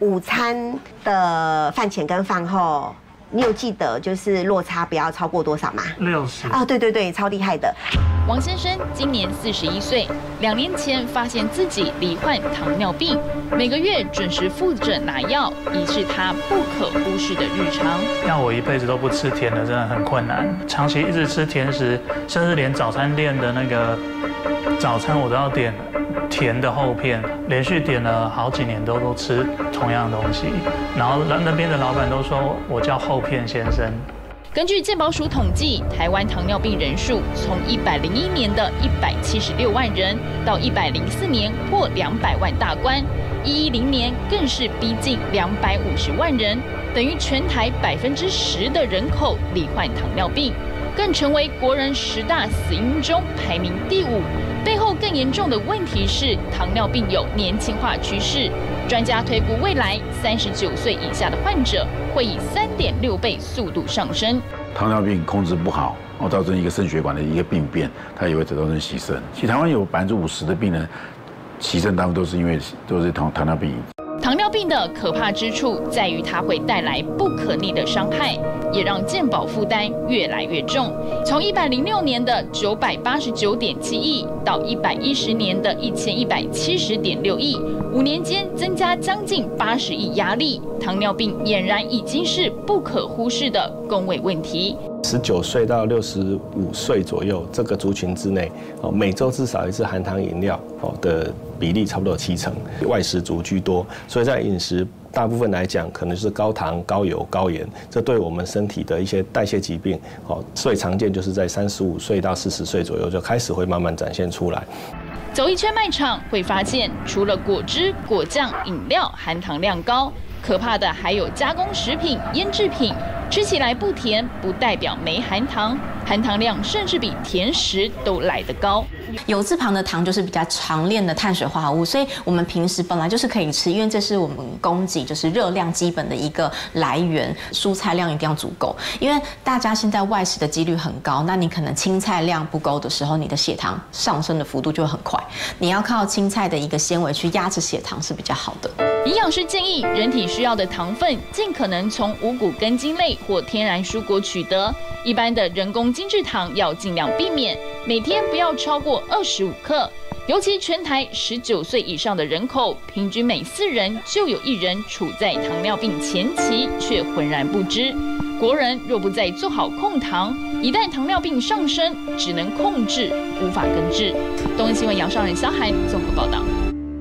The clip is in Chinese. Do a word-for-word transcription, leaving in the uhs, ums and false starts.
午餐的饭前跟饭后，你有记得就是落差不要超过多少吗？ 六十。 啊，对对对，超厉害的。 王先生今年四十一岁，两年前发现自己罹患糖尿病，每个月准时负责拿药，已是他不可忽视的日常。 要我一辈子都不吃甜的，真的很困难。长期一直吃甜食，甚至连早餐店的那个早餐我都要点甜的厚片，连续点了好几年都都吃同样的东西。然后那边的老板都说我叫厚片先生。 根据健保署统计，台湾糖尿病人数从一百零一年的一百七十六万人，到一百零四年破两百万大关，一一零年更是逼近两百五十万人，等于全台百分之十的人口罹患糖尿病，更成为国人十大死因中排名第五。背后更严重的问题是，糖尿病有年轻化趋势。专家推估，未来三十九岁以下的患者会以三点六倍速度上升。 糖尿病控制不好，哦，造成一个肾血管的一个病变，它也会造成洗肾。其实台湾有百分之五十的病人洗肾，大部分都是因为都是糖糖尿病。 糖尿病的可怕之处在于它会带来不可逆的伤害，也让健保负担越来越重。从一百零六年的九百八十九点七亿到一百一十年的一千一百七十点六亿，五年间增加将近八十亿压力。糖尿病俨然已经是不可忽视的公卫问题。 十九岁到六十五岁左右这个族群之内，哦，每周至少一次含糖饮料，哦的比例差不多有七成，外食族居多，所以在饮食大部分来讲，可能是高糖、高油、高盐，这对我们身体的一些代谢疾病，哦，最常见就是在三十五岁到四十岁左右就开始会慢慢展现出来。 走一圈卖场会发现，除了果汁、果酱、饮料含糖量高，可怕的还有加工食品、腌制品。吃起来不甜，不代表没含糖，含糖量甚至比甜食都来得高。 酉字旁的糖就是比较常见的碳水化合物，所以我们平时本来就是可以吃，因为这是我们供给就是热量基本的一个来源，蔬菜量一定要足够。因为大家现在外食的几率很高，那你可能青菜量不够的时候，你的血糖上升的幅度就会很快。你要靠青菜的一个纤维去压制血糖是比较好的。 营养师建议，人体需要的糖分尽可能从五谷根茎类或天然蔬果取得，一般的人工精制糖要尽量避免，每天不要超过二十五克。尤其全台十九岁以上的人口，平均每四人就有一人处在糖尿病前期，却浑然不知。国人若不再做好控糖，一旦糖尿病上升，只能控制，无法根治。东森新闻杨尚仁、萧涵综合报道。